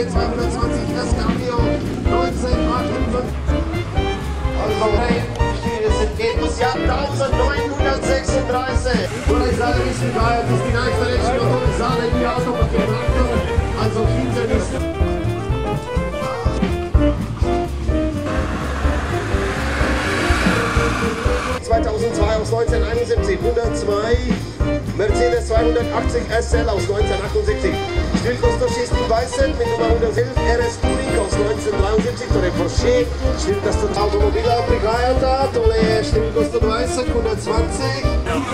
220 das Cabrio 1958. Also das Entgegenjahr 1936. Polizei ist egal, das ist die Nachverletzung und Polizei in die Autopaket. Also Kinder nicht. 2002 aus 1971, 102 Mercedes 280 SL aus 1978. Stilkoster ist in Weißen mit Nummer 111 RS Touring aus 1973, Tore Porsche, Stilkoster Automobile Brigata, Tore Stilkoster Weißen 120.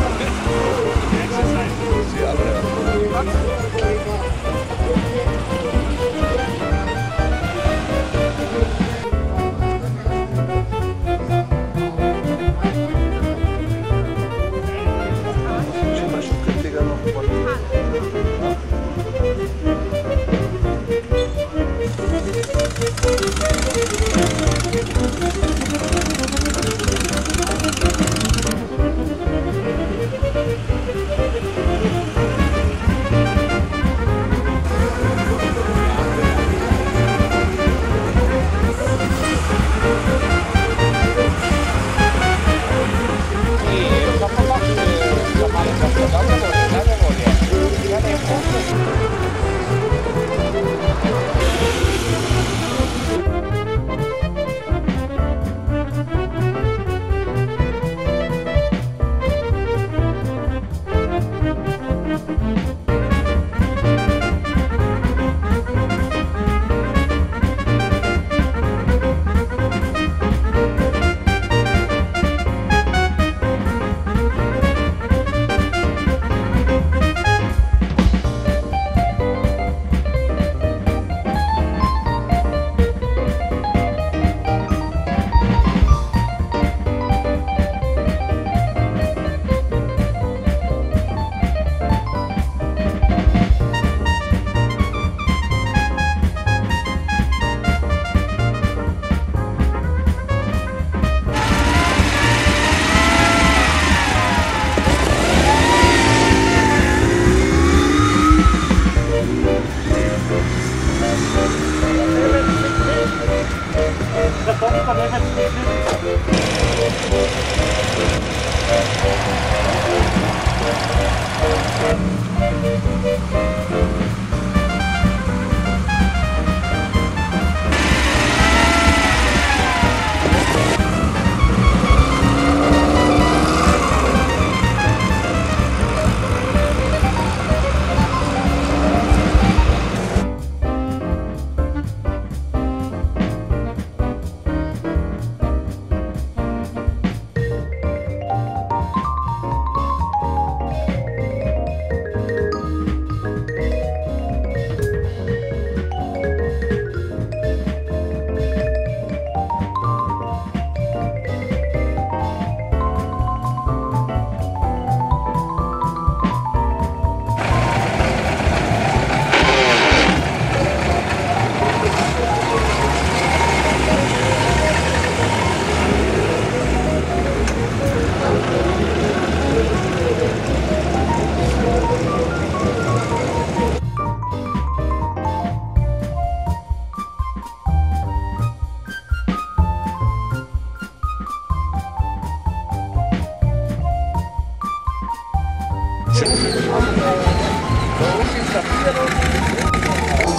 Um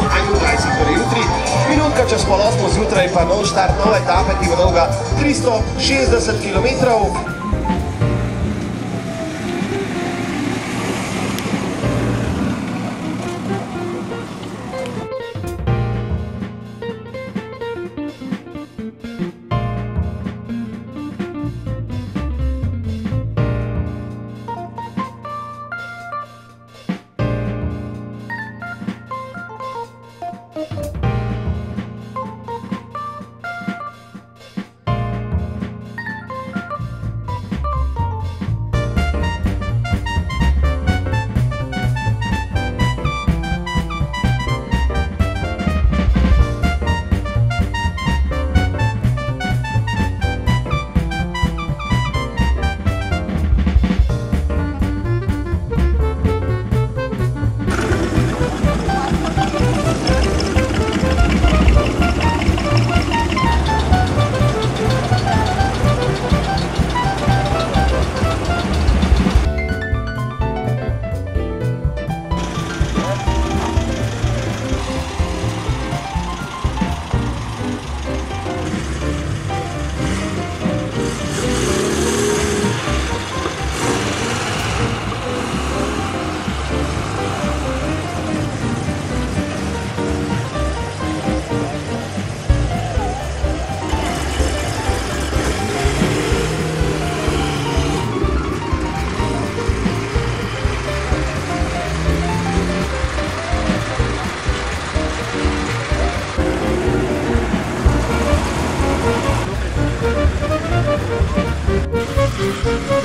7:31 torej jutri, minutka čez pol osmo zjutraj pa nov štart nove etape, ki bo dolga 360 km. Musik.